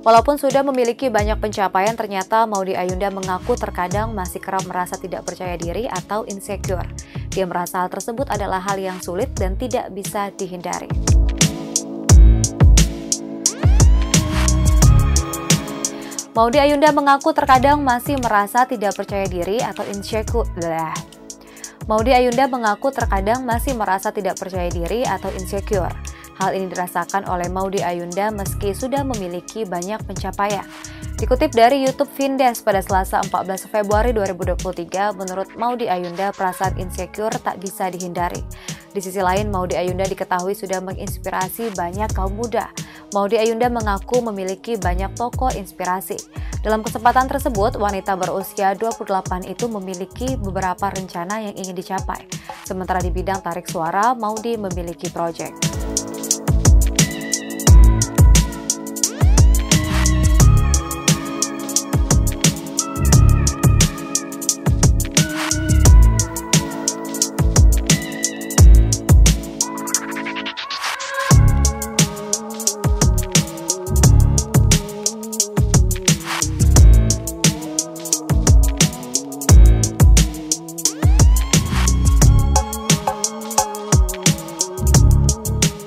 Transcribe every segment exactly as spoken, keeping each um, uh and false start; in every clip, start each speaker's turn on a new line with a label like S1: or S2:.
S1: Walaupun sudah memiliki banyak pencapaian, ternyata Maudy Ayunda mengaku terkadang masih kerap merasa tidak percaya diri atau insecure. Dia merasa hal tersebut adalah hal yang sulit dan tidak bisa dihindari. Maudy Ayunda mengaku terkadang masih merasa tidak percaya diri atau insecure. Maudy Ayunda mengaku terkadang masih merasa tidak percaya diri atau insecure. Hal ini dirasakan oleh Maudy Ayunda meski sudah memiliki banyak pencapaian. Dikutip dari YouTube Vindes pada Selasa empat belas Februari dua ribu dua puluh tiga, menurut Maudy Ayunda perasaan insecure tak bisa dihindari. Di sisi lain, Maudy Ayunda diketahui sudah menginspirasi banyak kaum muda. Maudy Ayunda mengaku memiliki banyak tokoh inspirasi. Dalam kesempatan tersebut, wanita berusia dua puluh delapan itu memiliki beberapa rencana yang ingin dicapai. Sementara di bidang tarik suara, Maudy memiliki proyek.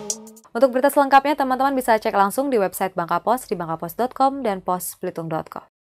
S1: Untuk berita selengkapnya, teman-teman bisa cek langsung di website Bangka Pos di bangka pos dot com dan pos belitung dot com.